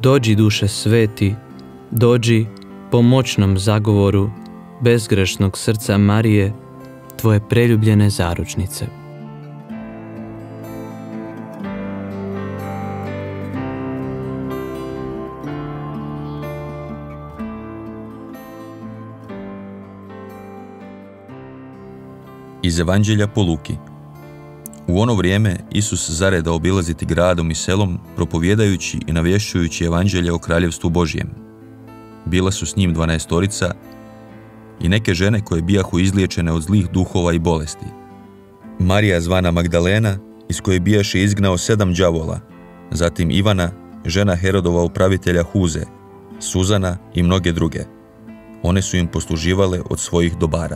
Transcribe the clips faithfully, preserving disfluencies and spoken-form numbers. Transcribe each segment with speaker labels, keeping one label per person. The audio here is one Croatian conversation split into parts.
Speaker 1: Dođi, duše sveti, dođi po moćnom zagovoru bezgrešnog srca Marije, tvoje preljubljene zaručnice.
Speaker 2: Iz Evanđelja po Luki. U ono vrijeme Isus zareda obilaziti gradom i selom, propovjedajući i navješćujući evanđelje o kraljevstvu Božjem. Bila su s njim dvanaestorica i neke žene koje bijahu izliječene od zlih duhova i bolesti. Marija zvana Magdalena, iz koje bijaše izgnao sedam đavola, zatim Ivana, žena Herodova upravitelja Huze, Suzana i mnoge druge. One su im posluživale od svojih dobara.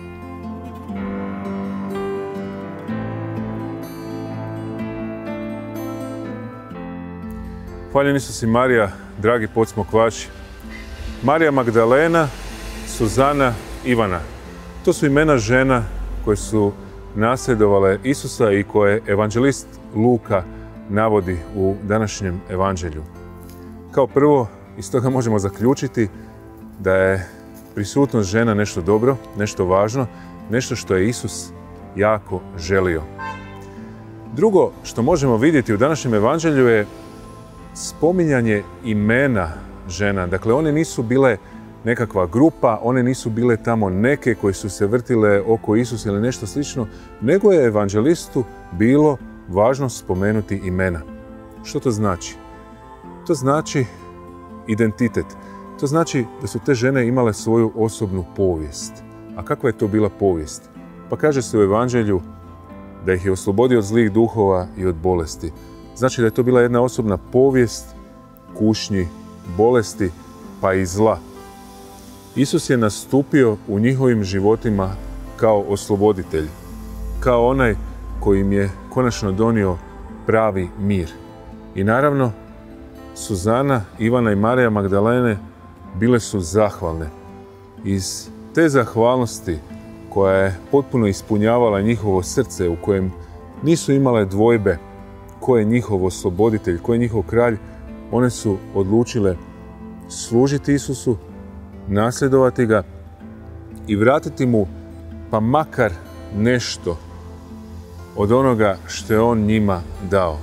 Speaker 3: Hvaljen Isus i Marija, dragi podsmokvači. Marija Magdalena, Suzana, Ivana. To su imena žena koje su nasljedovale Isusa i koje evanđelist Luka navodi u današnjem evanđelju. Kao prvo, iz toga možemo zaključiti da je prisutnost žena nešto dobro, nešto važno, nešto što je Isus jako želio. Drugo što možemo vidjeti u današnjem evanđelju je spominjanje imena žena. Dakle, one nisu bile nekakva grupa, one nisu bile tamo neke koje su se vrtile oko Isusa ili nešto slično, nego je evanđelistu bilo važno spomenuti imena. Što to znači? To znači identitet. To znači da su te žene imale svoju osobnu povijest. A kakva je to bila povijest? Pa kaže se u evanđelju da ih je oslobodio od zlih duhova i od bolesti. Znači da je to bila jedna osobna povijest kušnji, bolesti pa i zla. Isus je nastupio u njihovim životima kao osloboditelj, kao onaj koji im je konačno donio pravi mir. I naravno, Suzana, Ivana i Marija Magdalene bile su zahvalne. Iz te zahvalnosti koja je potpuno ispunjavala njihovo srce, u kojem nisu imale dvojbe ko je njihov osloboditelj, ko je njihov kralj, one su odlučile služiti Isusu, nasljedovati ga i vratiti mu pa makar nešto od onoga što je on njima dao.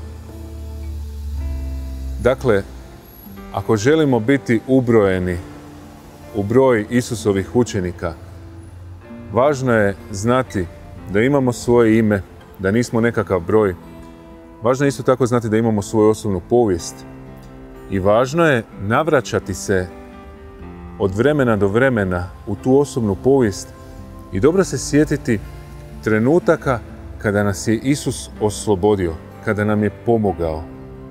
Speaker 3: Dakle, ako želimo biti ubrojeni u broj Isusovih učenika, važno je znati da imamo svoje ime, da nismo nekakav broj. Važno je isto tako znati da imamo svoju osobnu povijest. I važno je navraćati se od vremena do vremena u tu osobnu povijest i dobro se sjetiti trenutaka kada nas je Isus oslobodio, kada nam je pomogao.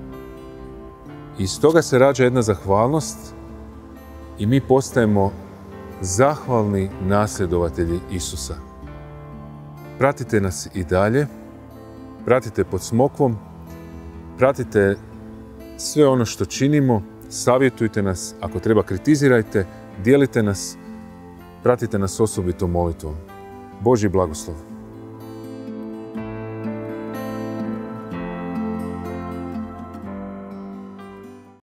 Speaker 3: Iz toga se rađa jedna zahvalnost i mi postajemo zahvalni nasljedovatelji Isusa. Pratite nas i dalje, pratite pod smokvom, pratite sve ono što činimo, savjetujte nas, ako treba kritizirajte, dijelite nas, pratite nas osobitom molitvom. Božji blagoslov.